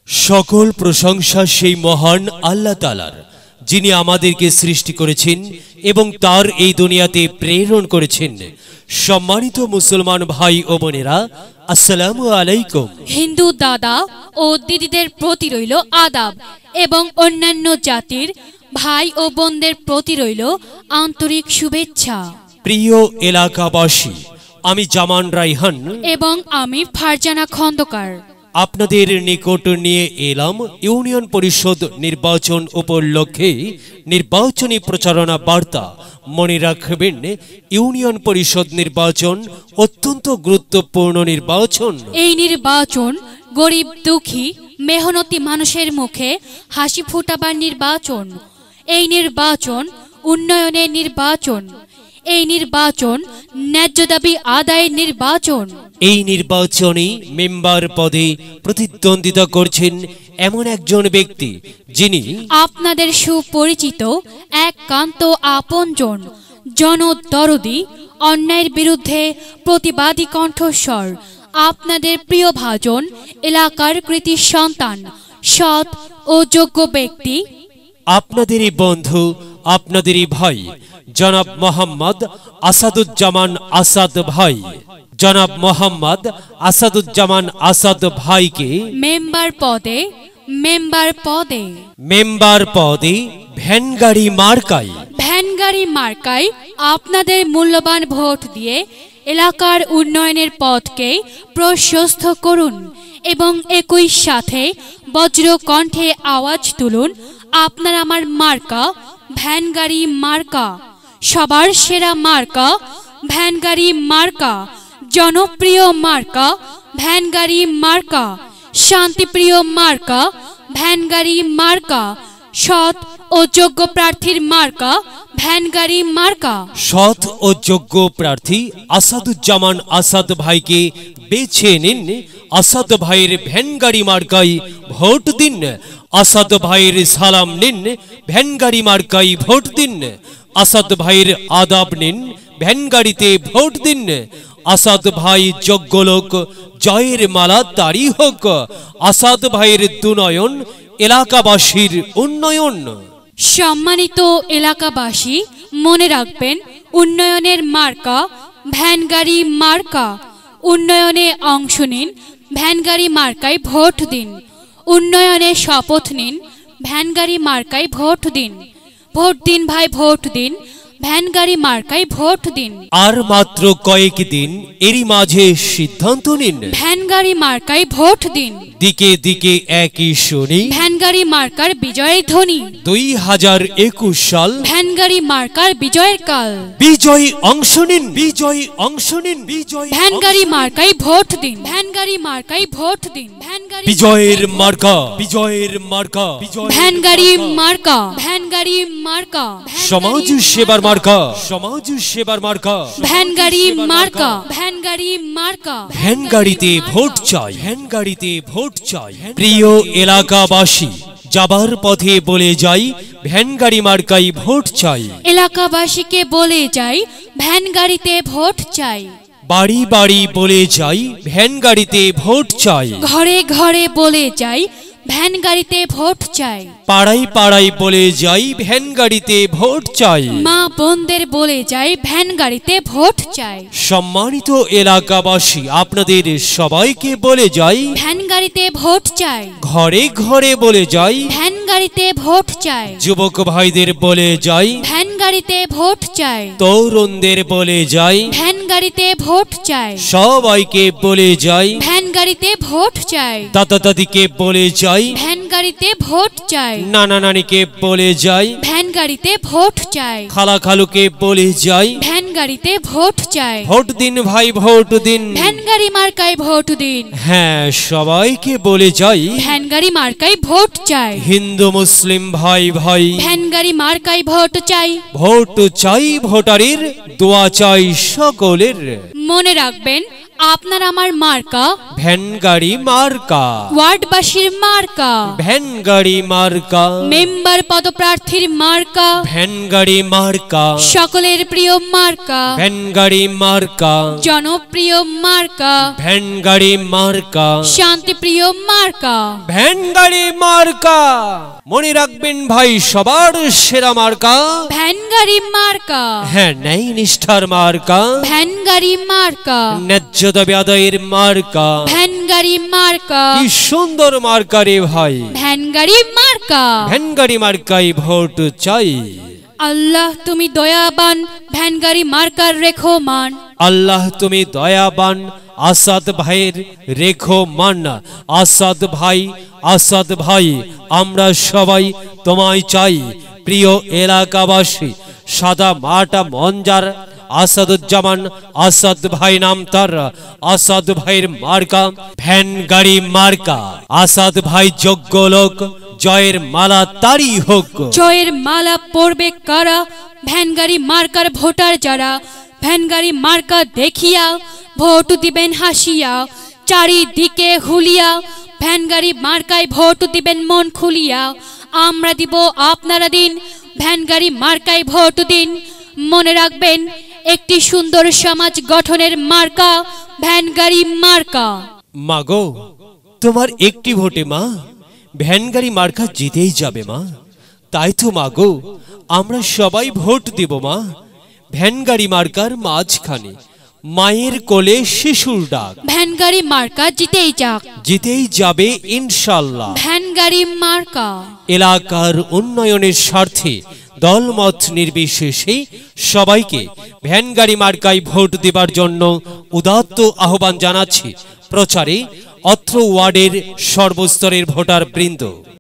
সকল প্রশংসা সেই মহান আল্লাহ তাআলার, যিনি আমাদেরকে সৃষ্টি করেছেন এবং তার এই দুনিয়াতে প্রেরণ করেছেন। সম্মানিত মুসলমান ভাই ও বোনেরা, আসসালামু আলাইকুম। হিন্দু দাদা ও দিদিদের প্রতি রইল আদাব এবং অন্যান্য জাতির ভাই ও বোনদের প্রতি রইল আন্তরিক শুভেচ্ছা। প্রিয় এলাকাবাসী, আমি জামান রাইহান এবং আমি ফারজানা খন্দকার আপনাদের নিকট নিয়ে এলাম ইউনিয়ন পরিষদ নির্বাচন উপলক্ষে নির্বাচনী প্রচারণা বার্তা। মনে রাখবেন, ইউনিয়ন পরিষদ নির্বাচন অত্যন্ত গুরুত্বপূর্ণ নির্বাচন। এই নির্বাচন গরিব দুঃখী মেহনতি মানুষের মুখে হাসি ফোটাবার নির্বাচন। এই নির্বাচন উন্নয়নের নির্বাচন। এই নির্বাচন ন্যায্য দাবি আদায়ের নির্বাচন। এই নির্বাচনে মেম্বার পদে প্রতিদ্বন্দ্বিতা করছেন এমন একজন ব্যক্তি, যিনি আপনাদের সুপরিচিত একান্ত আপনজন, জনদরদি, অন্যায়ের বিরুদ্ধে প্রতিবাদী কণ্ঠস্বর, আপনাদের প্রিয় ভাজন, এলাকার কৃতি সন্তান, সৎ ও যোগ্য ব্যক্তি, আপনাদেরই বন্ধু, আপনাদেরই ভাই, জনাব মোহাম্মদ আসাদুজ্জামান আসাদ ভাই। জনাব মোহাম্মদ আসাদুজ্জামান আসাদ ভাইকে মেম্বার পদে ভ্যানগাড়ি মার্কায় আপনাদের মূল্যবান ভোট দিয়ে এলাকার উন্নয়নের পথকে প্রশস্ত করুন এবং একই সাথে বজ্র কণ্ঠে আওয়াজ তুলুন, আপনার আমার মার্কা ভ্যানগাড়ি মার্কা, সবার সেরা মার্কা ভ্যানগাড়ি মার্কা, জনপ্রিয় মার্কা ভ্যানগাড়ি মার্কা, শান্তিপ্রিয় মার্কা ভ্যানগাড়ি মার্কা, সৎ ও যোগ্য প্রার্থীর মার্কা ভ্যানগাড়ি মার্কা। সৎ ও যোগ্য প্রার্থী আসাদুজ্জামান আসাদ ভাইকে বেছে নিন। আসাদ ভাইয়ের ভ্যানগাড়ি মার্কায় ভোট দিন। আসাদ ভাইয়ের সালাম নিন, ভ্যানগাড়ি মার্কায় ভোট দিন। আসাদ ভাইয়ের আদাব নিন, ভ্যানগাড়িতে ভোট দিন। আসাদ ভাই যোগ্য লোক, জয়ের মালা তারি হোক। আসাদ ভাইয়ের দুনয়ন, এলাকাবাসীর উন্নয়ন। সম্মানিত এলাকাবাসী, মনে রাখবেন, উন্নয়নের মার্কা ভ্যানগাড়ি মার্কা। উন্নয়নে অংশ নিন, ভ্যানগাড়ি মার্কায় ভোট দিন। উন্নয়নে শপথ নিন, ভ্যানগাড়ি মার্কায় ভোট দিন। ভোট দিন ভাই, ভোট দিন, ভ্যানগাড়ি মার্কায় ভোট দিন। আর মাত্র কয়েক দিন, এরই মাঝে সিদ্ধান্ত নিন, ভ্যানগাড়ি মার্কায় ভোট দিন। দিকে দিকে একই শুনি, ভ্যানগাড়ি মার্কার বিজয়ের ধ্বনি। 2021 সাল ভ্যানগাড়ি মার্কার বিজয়ের কাল। বিজয়ী অংশ নিন, বিজয়ী অংশ নিন, বিজয়ী ভ্যানগাড়ি মার্কায় ভোট দিন। ভ্যানগাড়ি মার্কায় ভোট দিন। ভ্যানগাড়ি বিজয়ের মার্কা, বিজয়ের মার্কা, ভ্যানগাড়ি মার্কা, ভ্যানগাড়ি মার্কা, সমাজ সেবার মার্কা, সমাজ সেবার মার্কা, ভ্যানগাড়ি মার্কা, ভ্যানগাড়ি মার্কা। ভ্যানগাড়িতে ভোট চাই, ভ্যানগাড়িতে ভোট চাই। প্রিয় এলাকাবাসী, যাবার পথে বলে যাই, ভ্যানগাড়ি মার্কাই ভোট চাই। এলাকাবাসীকে বলে যাই, ভ্যানগাড়িতে ভোট চাই। বাড়ি বাড়ি বলে যাই, ভ্যানগাড়িতে ভোট চাই। ঘরে ঘরে বলে যাই, ভ্যানগাড়িতে ভোট চাই। পাড়ায় পাড়ায় বলে যাই, ভ্যানগাড়িতে ভোট চাই। মা বোনদের বলে যাই, ভ্যানগাড়িতে ভোট চাই। সম্মানিত এলাকাবাসী, আপনাদের সবাইকে বলে যাই, ভ্যানগাড়িতে ভোট চাই। ঘরে ঘরে বলে যাই, ভ্যানগাড়িতে ভোট চাই। যুবক ভাইদের বলে যাই, ভ্যানগাড়িতে ভোট চাই। তরুণদের বলে যাই, ভ্যানগাড়িতে ভোট চাই। সবাইকে বলে যাই, ভ্যানগাড়িতে ভোট চাই। দাদা দাদিকে বলে যাই, ভ্যানগাড়িতে ভোট চাই। নানা নানিকে বলে যাই, ভ্যানগাড়িতে ভোট চাই। খালা খালুকে বলে যাই, ভ্যানগাড়িতে ভোট চাই। ভোট দিন ভাই, ভোট দিন। ভ্যানগাড়ি মার্কায় ভোট দিন। হ্যাঁ, সবাইকে বলে যাই, ভ্যানগাড়ি মার্কায় ভোট চাই। হিন্দু মুসলিম ভাই ভাই, ভ্যানগাড়ি মার্কায় ভোট চাই। ভোট চাই ভোটারের, দোয়া চাই সকলের। মনে রাখবেন, আপনার আমার মার্কা ভ্যানগাড়ি মার্কা, ওয়ার্ডবাসীর মার্কা, ভ্যানগাড়ি মার্কা, মেম্বার পদপ্রার্থীর মার্কা, ভ্যানগাড়ি মার্কা, সকলের প্রিয় মার্কা, ভ্যানগাড়ি মার্কা, জনপ্রিয় মার্কা, ভ্যানগাড়ি মার্কা, শান্তিপ্রিয় মার্কা, ভ্যানগাড়ি মার্কা। মনে রাখবেন ভাই, সবার সেরা মার্কা ভ্যানগাড়ি মার্কা, হ্যাঁ, ন্যায় নিষ্ঠার মার্কা, ভ্যানগাড়ি মার্কা, ন্যায্য দাবি আদায়ের মার্কা। ভ্যানগাড়ি মার্কা, কি সুন্দর মার্কা রে ভাই, ভ্যানগাড়ি মার্কা। ভ্যানগাড়ি মার্কাই ভোট চাই। আল্লাহ তুমি দয়াবান, ভ্যানগাড়ি মার্কার রেখো মান। আল্লাহ তুমি দয়াবান, আসাদ ভাইয়ের রেখো মান। আসাদ ভাই, আসাদ ভাই, আমরা সবাই তোমায় চাই। প্রিয় এলাকাবাসী, সাদা মাটা মঞ্জার আসাদুজ্জামান আসাদ ভাই নাম তার। আসাদ ভাইয়ের মার্কা ভ্যানগাড়ি মার্কা। আসাদ ভাই যোগ্য লোক, জয়ের মালা তারই হোক। জয়ের মালা পড়বে কারা? ভ্যানগাড়ি মার্কার ভোটার যারা। ভ্যানগাড়ি মার্কা দেখিয়া ভোট দিবেন হাসিয়া, চারিদিকে হুলিয়া। ভ্যানগাড়ি মার্কায় ভোট দিবেন মন খুলিয়া। আমরা দিব আপনারা দিন, ভ্যানগাড়ি মার্কায় ভোট দিন। মনে রাখবেন, একটি সুন্দর সমাজ গঠনের মার্কা ভ্যানগাড়ি মার্কা। মাগো, তোমার একটি ভোটে মা ভ্যানগাড়ি মার্কা জিতেই যাবে মা। তাই তো মাগো, আমরা সবাই ভোট দেব মা ভ্যানগাড়ি মার্কার মাঝখানে। মায়ের কোলে শিশুর ডাক, ভ্যানগাড়ি মার্কা জিতেই যাক, জিতেই যাবে ইনশাল্লাহ। ভ্যানগাড়ি মার্কা এলাকার উন্নয়নের স্বার্থে দলমত নির্বিশেষে সবাইকে ভ্যানগাড়ি মার্কায় ভোট দেবার জন্য উদাত্ত আহ্বান জানাচ্ছি। প্রচারে অত্র ওয়ার্ডের সর্বস্তরের ভোটার বৃন্দ।